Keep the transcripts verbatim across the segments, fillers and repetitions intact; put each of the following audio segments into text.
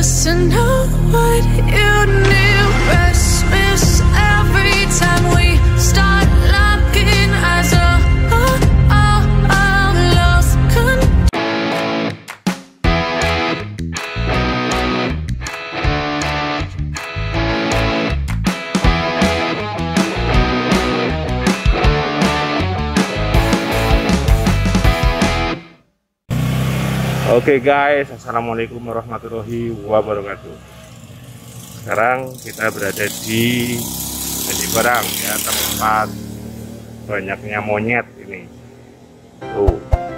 just to know what you knew. Restless every time we start locking eyes. Oh, oh, oh, oh, lost control. Oke guys, assalamualaikum warahmatullahi wabarakatuh. Sekarang kita berada di Candi Barang ya, tempat banyaknya monyet ini. Tuh,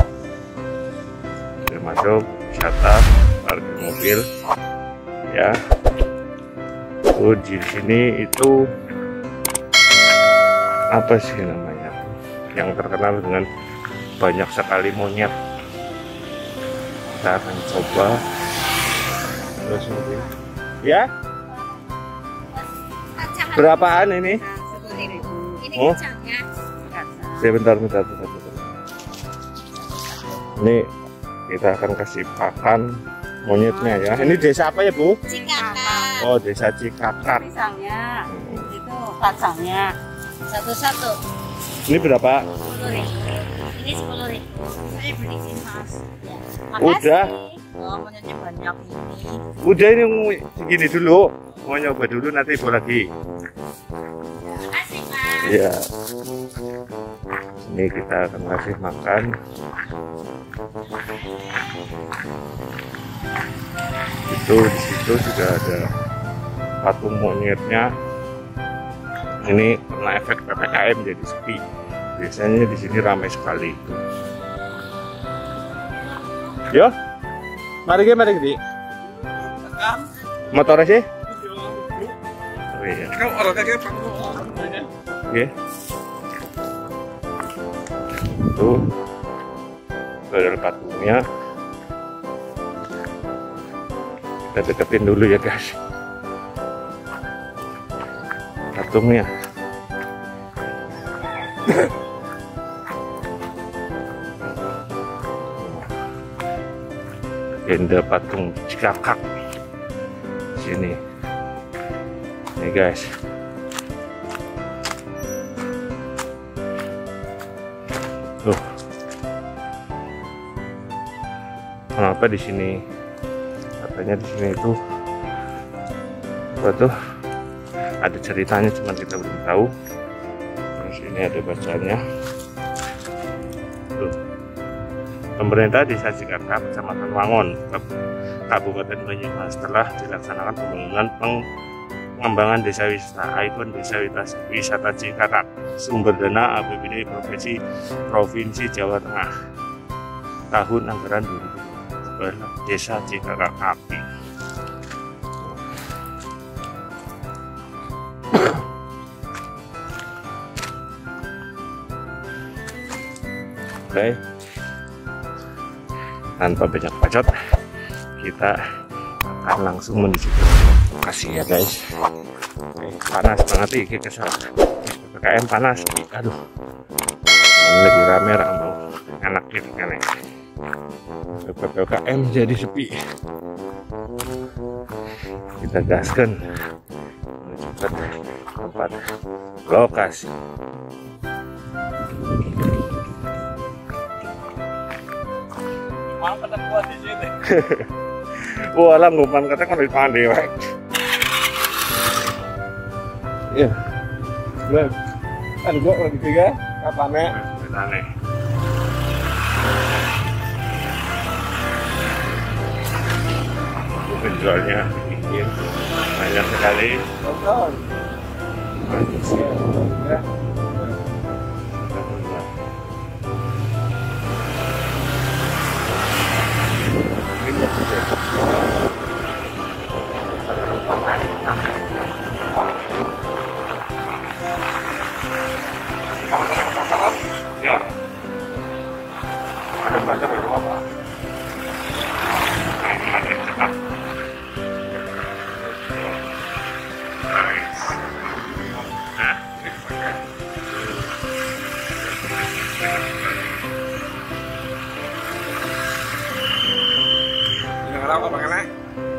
kita masuk wisata parkir mobil ya. Tuh di sini itu apa sih namanya? Yang terkenal dengan banyak sekali monyet. Kita akan coba terus mungkin ya. Berapaan ini? Oh, sebentar, bentar, bentar, bentar. Ini kita akan kasih pakan monyetnya ya. Ini desa apa ya Bu? Cikakak. Oh, desa Cikakak. Misalnya hmm. itu kacangnya satu-satu. Ini berapa? Sepuluh ribu. Ini sepuluh ribu. Saya beli sini Mas. Ya. Udah. Oh, monyetnya banyak ini. Udah ini segini dulu. Mau nyoba dulu nanti ibu lagi. Terima kasih Mas. Ya. Ini kita akan kasih makan. Itu di situ juga ada patung monyetnya. Ini karena efek P P K M jadi sepi. Biasanya di sini ramai sekali. Yo, mari ke mari ke motor sih. Oh iya. Oke. Tuh, ada patungnya. Kita deketin dulu ya guys. Patungnya. Tenda patung Cikakak sini nih guys. Tuh, kenapa di sini katanya di sini itu apa tuh ada ceritanya, cuma kita belum tahu. Terus ini ada bacanya. Tuh, pemerintah Desa Cikakak, Kecamatan Wangon, Kabupaten Banyumas telah dilaksanakan pembangunan pengembangan desa wisata ikon desa wisata Cikakak. Sumber dana A P B D Provinsi Provinsi Jawa Tengah tahun anggaran dua ribu dua belas Desa Cikakak Api. Oke. Tanpa banyak bacot, kita akan langsung menuju ke lokasi ya guys. Oke, panas banget nih kita kesal P P K M panas. Aduh, ini lagi rame ramai anak gitu kan ya. P P K M jadi sepi. Kita gaskan menuju ke tempat lokasi. Wah, lah ngumpan kata kan di pandi wek. Iya. Lah. Kan gua lagi tiga katane. Katane. Penjualnya bikin banyak sekali. Tonton. Manusia. Ya. Ya, ada banyak itu apa?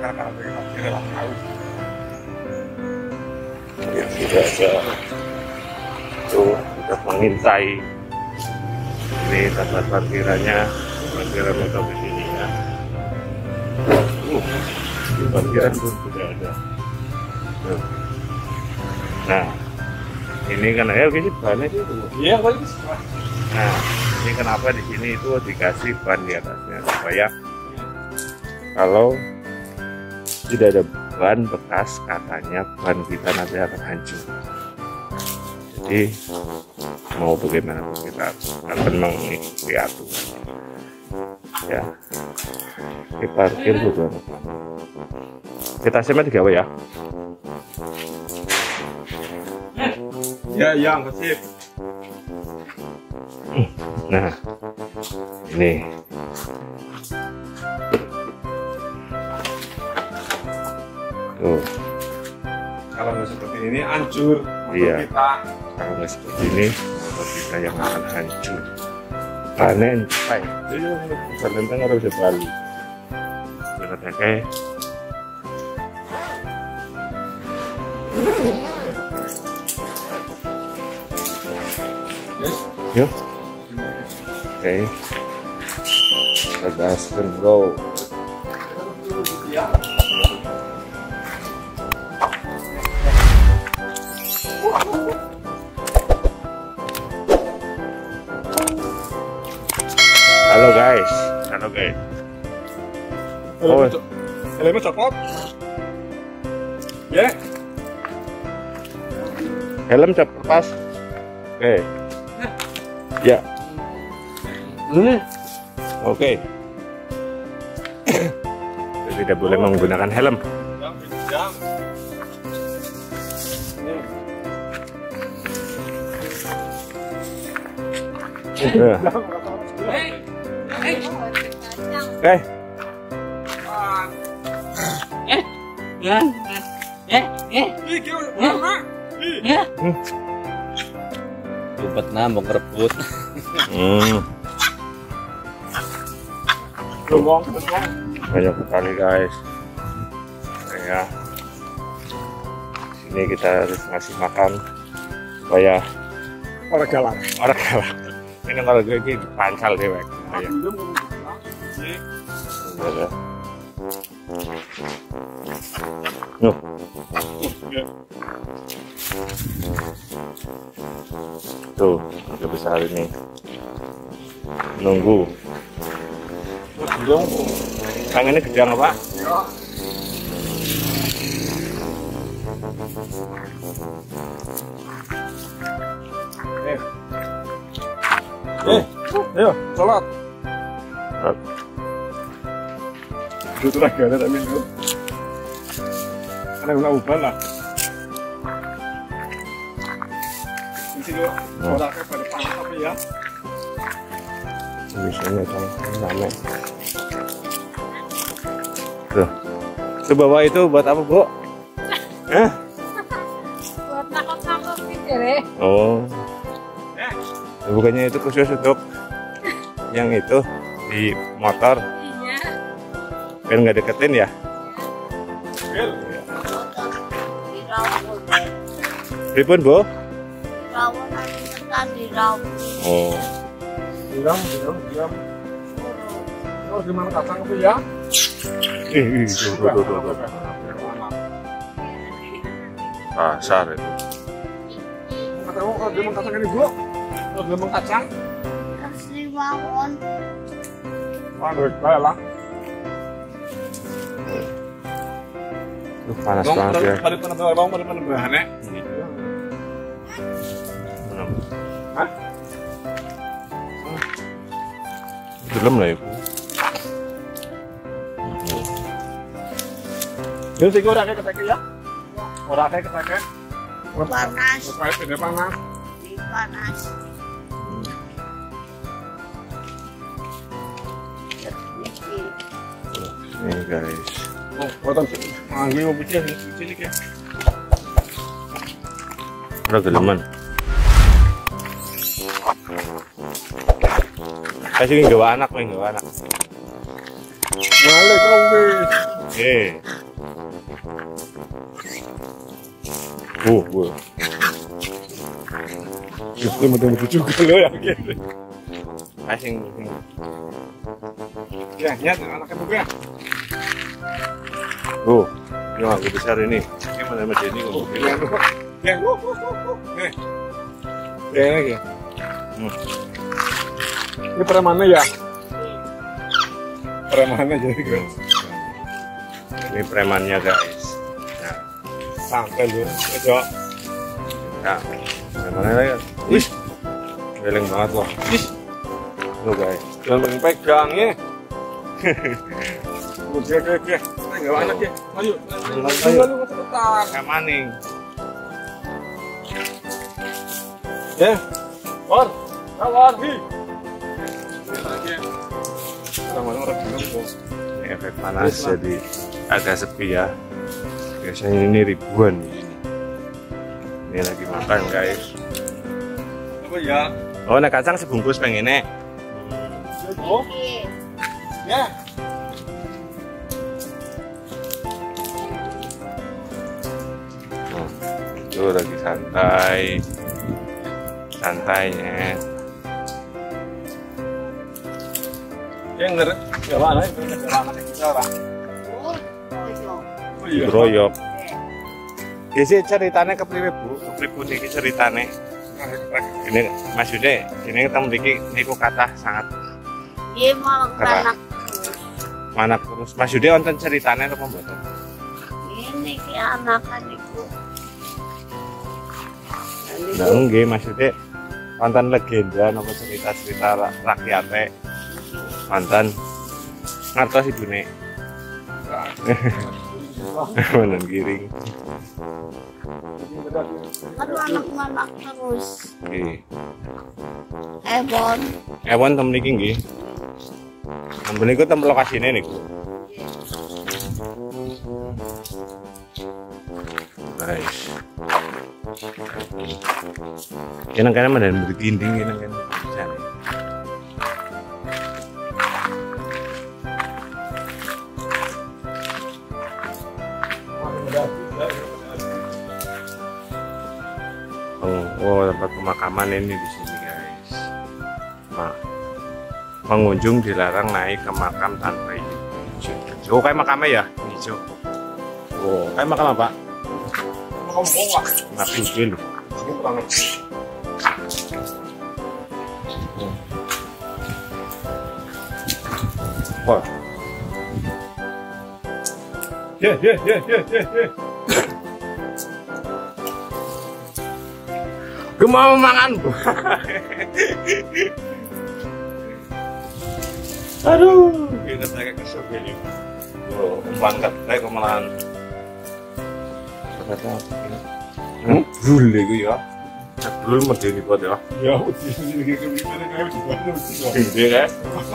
Ya sudah aja. Tuh kita mengintai. Ini tempat parkirannya, parkiran motor di sini ya. Uh, di parkiran pun sudah ada. Tuh. Nah, ini kan ya gini bannya sih. Iya, Pak. Nah, ini kenapa di sini itu dikasih ban di atasnya supaya kalau tidak ada ban bekas, katanya ban kita nanti akan hancur. Jadi mau bagaimana kita akan mengikuti aturan. Ya, di parkir juga. Kita semen tiga ya. Ya, yang kasih. Nah, ini tuh. Kalau nggak seperti ini hancur motor Iya. kita. Kalau nggak seperti ini, motor kita yang akan hancur. Panen, pai. Itu tentang harus balik. Jangan kayak yuk. Oke. Gaskan bro. Halo guys, halo guys. Oh, Helmnya copot. Ya. helm cepat pas. Oke. Ya. Oke. Tidak boleh menggunakan helm. Jam, jam. Oke. Ya, eh, eh, Ih, kira mana? ya. Lumpet nambang kerebut. Hmm, Lubang, lubang. banyak sekali guys. Ya. Sini kita harus ngasih makan supaya Orang jalan. orang galak. Ini kalau gue ini pancal dewek. Ya. Ada. Nuh. Tuh, agak besar ini. Nunggu. Tangannya gede nggak Pak? Eh. Eh, ayo, sholat. Itu lagi ada tapi itu. Ada nggak ubah lah. Di sini orangnya pada panas tapi ya. Biasanya rame. Tuh. Itu bawa itu buat apa, Bu? Hah? Buat nakut-nakut gitu deh. Oh. Bukannya itu khusus untuk yang itu di motor. Iya. Biar nggak deketin ya? Bil. Pripun, Bu? Rawon ada ketan di rawon. Oh. Diam, diam, diam. Terus gimana kacang itu ya? Ih, ih, tuh, tuh, tuh, tuh, tuh. Pasar itu. Katamu kalau dia kacang ini dulu. Terus dia kacang. Kasih rawon. Waduh, baik lah. Tuh panas Bang, banget ya. pada pada pada bang, pada pada bahannya. Hah? Belum lah ibu. Ini sih gue udah kayak keteke ya. Udah kayak keteke. Panas. Supaya tidak panas. Di panas. Nih guys. Oh, potong sih. Manggil mau bikin sini ya. Udah geleman. Kasih nggak anak, nggak anak. Balik kau wis. Oke. Oh, wow. Itu betul-betul juga lo ya gitu. Asing. Ya, ya, anaknya buka. Oh, yang aku besar ini. Ini mana macam ini kok. Ya, ya, oh, oh, oh, oh. Eh. Ya, lagi. Hmm. Ini premannya ya? Premannya jadi guys. Ini premannya guys. Nah, Santai lu, itu. nah, premannya lagi. Wih, geleng banget loh. Ih, Lo guys. jangan pegang ya. Oke, oke, oke. Enggak anak ya. Ayo, ayo, ayo, ayo, cepetan. Kayak maning. Ya, War, War, hi. Orang-orang orang bilang kok. Ini efek panas jadi agak sepi ya. Biasanya ini ribuan di sini. Ini lagi makan guys. Apa ya? Oh, nek kacang sebungkus pengennya. Oh, ya. Oh, itu lagi santai. Santainya. Yang ngerti, ya mana itu anak kita lah. Oh, iya. Oh iya. Royok. Biasanya ceritanya kepriwe Bu? Kepriwe niki ceritanya. Ini maksudnya ini kita memiliki niku kata sangat Dia malah Kera. anak mana terus maksudnya wonten ceritanya apa mboten? ini kayak anakan itu. Nah, nggih maksudnya wonten legenda napa cerita-cerita ra- rakyate wonten ngertos ibune. Menan giring. Aduh anak-anak terus. Nggih. Ebon. Ewon tem niki nggih. Ampun niku tem lokasine niku. Guys. Kena kena mana berginding kena kena. Jane. Oh, oh, tempat pemakaman ini di sini guys. Nah, pengunjung dilarang naik ke makam tanpa izin. Oh, kayak makamnya ya, hijau. Oh, kayak makam apa? Kamu mau nggak? Nabi Udin. Aku kurang ngerti. Wah, Ya, ya, ya, ya, ya, ya. gue mau makan bu. Aduh, kita saya kesel gini. Oh, bangkat saya kemalahan. Ternyata hmm? Brul gue ya. Brul mau jadi buat ya. Ya, udah sini kayak gimana kayak gimana udah. Gede kan?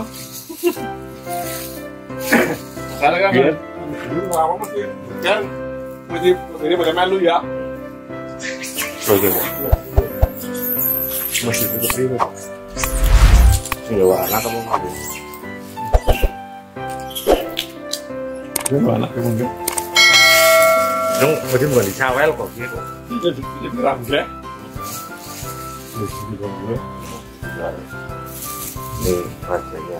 Karena kan dulu lama masih kan masih ini pada malu ya. Oke. Masih tetap ini. Enggak warna kamu ada. Gimana kamu enggak? Dong, mungkin bukan dicawel kok gitu. Jadi jadi rangga. Masih di bawah. Nih, rasanya.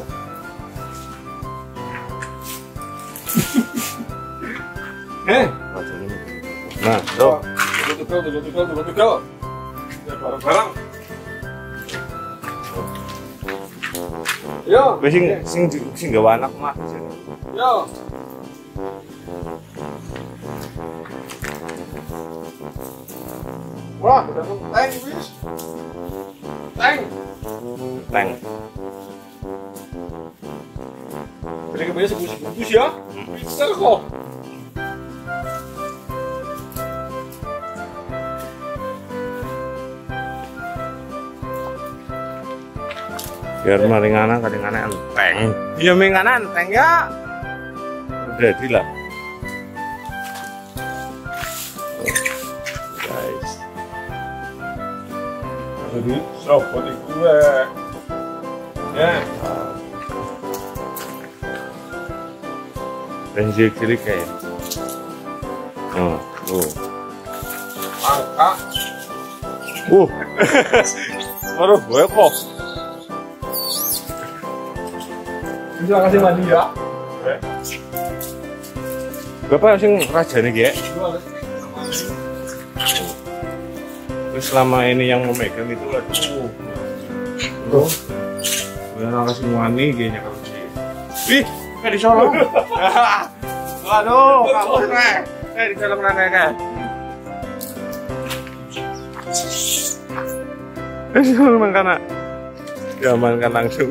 Eh, Rasanya nah, tuh. betul betul betul betul betul betul. Ya barang-barang. Yo, Gue sing sing sing gawa anak mah di sini. yo. Wah, udah tank wis. Tank. Teng. Jadi kebanyakan sebungkus ya. Bisa kok. Biar maringana kadang-kadang enteng. Iya mengana enteng ya. Udah lah. Guys. Jadi, sopo di gue. Ya. dan cilik kayak oh tuh Angka. uh baru gue kok Bisa kasih mandi ya. bapak sing rajane ki terus selama ini yang memegang itu aduh tuh gue kasih wani kayaknya kalau sih wih kayak disolong waduh kamu kayak kayak disolong kayak kayak diamankan nak diamankan langsung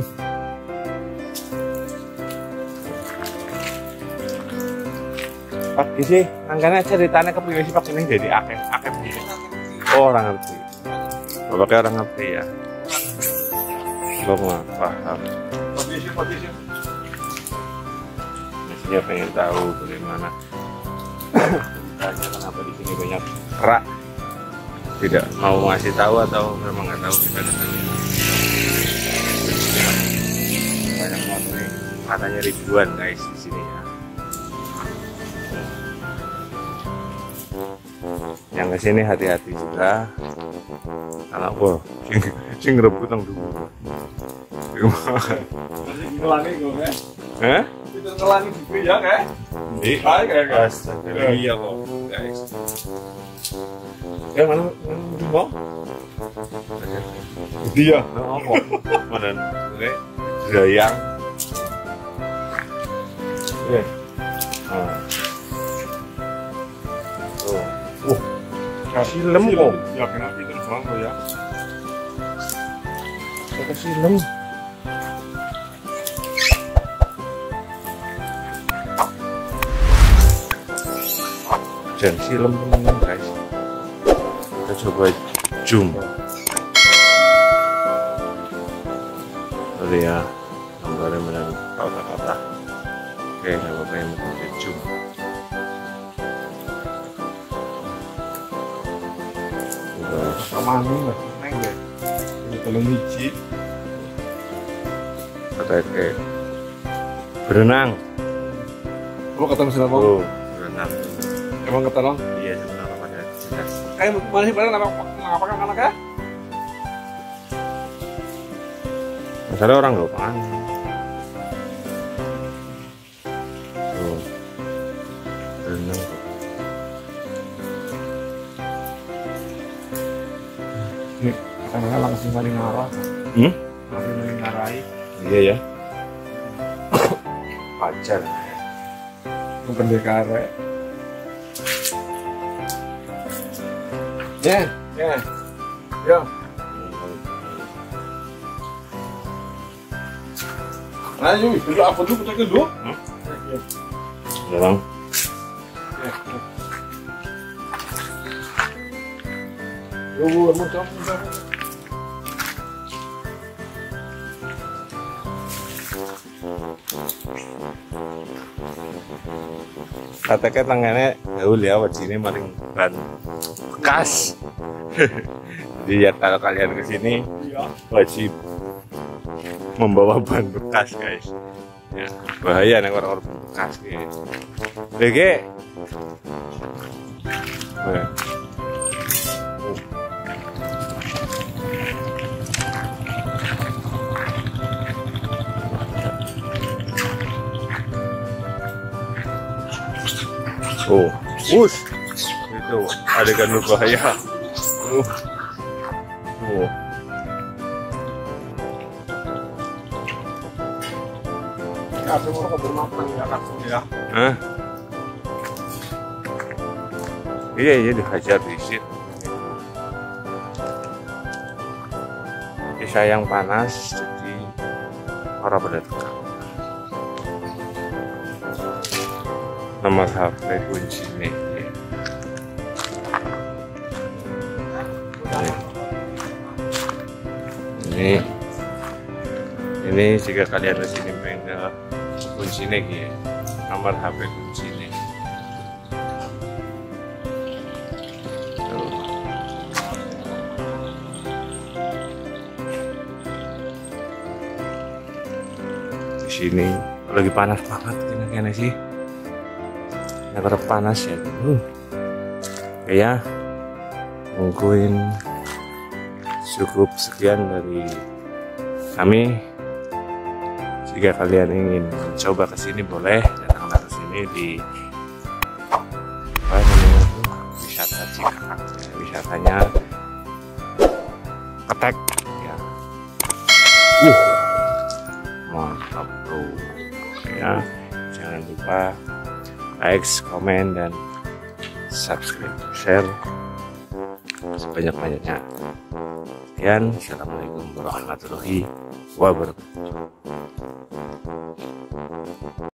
Pak sih angkanya ceritanya kepiye sih Pak ini jadi akeh akeh piye oh orang ngerti bapaknya orang ngerti ya lo nggak paham Posisi posisi. mestinya pengen tahu bagaimana tanya kenapa di sini banyak kerak tidak mau ngasih tahu atau memang nggak tahu kita nggak tahu banyak banget nih katanya ribuan guys di sini ya yang kesini hati-hati juga karena wah sing sing rebut nang dulu Masih ngelangi gue kan. eh Itu ngelangi juga ya kan. di Baik kayak kan. astaga iya kok guys yang mana yang mau Dia. oh kok mana oke gayang eh ah oh uh kasih lem kok Ya kenapa itu doang lo ya. kasih lem dan film teman guys kita coba zoom sorry ya gambarnya benar kata-kata oke nggak apa-apa yang mau zoom udah Sama nih masih neng deh. Ini kalau hiji. kata kayak berenang Lo kata mesin apa? oh berenang Emang kata lo? iya sebenarnya pada jelas Kayak mana sih pada nama apa kan anaknya? masalah orang nggak paham tuh berenang kok. Ini karena langsung paling ngarah. hmm? Langsung paling ngarai. iya ya pacar Bukan dekare. Ya, ya, ya. Nah, yuk, dulu apa dulu kita dulu? Bang Lu mau kamu katanya tangannya gaul ya wajibnya paling ban bekas jadi ya kalau kalian kesini wajib membawa ban bekas guys ya, bahaya nih orang-orang bekas guys oke nah. Oh, us, itu adegan berbahaya. Uh, oh, ya semua kok bermakan ya langsung ya. Hah? Iya iya dihajar di situ. Kisah yang panas jadi orang pada tukang. Nomor H P kunci nih. Ini ini jika kalian di sini pengen kunci nih, nomor H P kunci nih. Di sini lagi panas banget kayaknya sih. Negara panas ya. Uh. Oke ya, mungkin cukup sekian dari kami. Jika kalian ingin mencoba kesini boleh datanglah ke sini di apa namanya tuh, wisata Cikakak. Ya, wisatanya ketek ya. Uh, mantap bro. Ya, jangan lupa like, komen, dan subscribe, share sebanyak-banyaknya. Sekian, assalamualaikum warahmatullahi wabarakatuh.